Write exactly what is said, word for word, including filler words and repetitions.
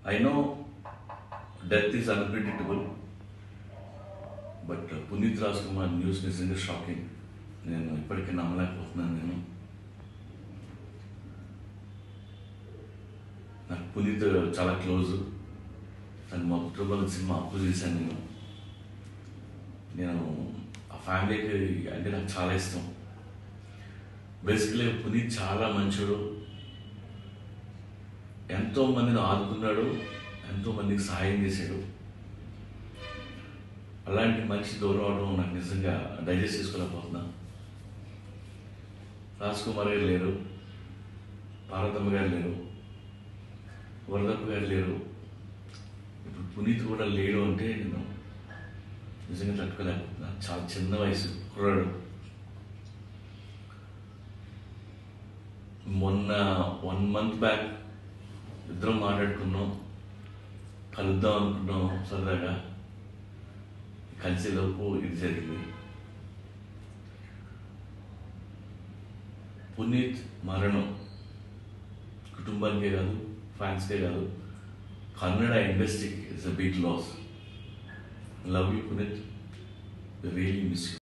I know death is unpredictable, but uh, Puneeth Rajkumar news is really shocking. నేను ఇప్పటికీ నమ్మలేకపోతున్నాను. నేను నాకు పునీత్ చాలా క్లోజ్. తను మా కుటుంబాల సినిమా అప్పు చేశాను. నేను నేను ఆ ఫ్యామిలీకి అంటే నాకు చాలా ఇష్టం. బేసికలీ పునీత్ చాలా మంచోడు, ఎంతో మందిని ఆదుకున్నాడు, ఎంతో మందికి సహాయం చేశాడు. అలాంటి మనిషి దూరం అవడం నాకు నిజంగా డైజెస్ట్ చేసుకోలేకపోతున్నా. రాజ్ కుమార్ గారు లేరు, పార్వతమ్మ గారు లేరు, వరదప్ప గారు లేరు, ఇప్పుడు పునీత్ కూడా లేడు అంటే నేను నిజంగా తట్టుకోలేకపోతున్నా. చాలా చిన్న వయసు కుర్రాడు. మొన్న వన్ మంత్ బ్యాక్ ఇద్దరం మాట్లాడుకున్నాం, కలుద్దాం అనుకున్నాం సరదాగా. కలిసేలోపు ఇది జరిగింది. పునీత్ మరణం కుటుంబానికే కాదు, ఫ్యాన్స్కే కాదు, కన్నడ ఇండస్ట్రీకి it's a big loss. Love you Puneeth, really miss you.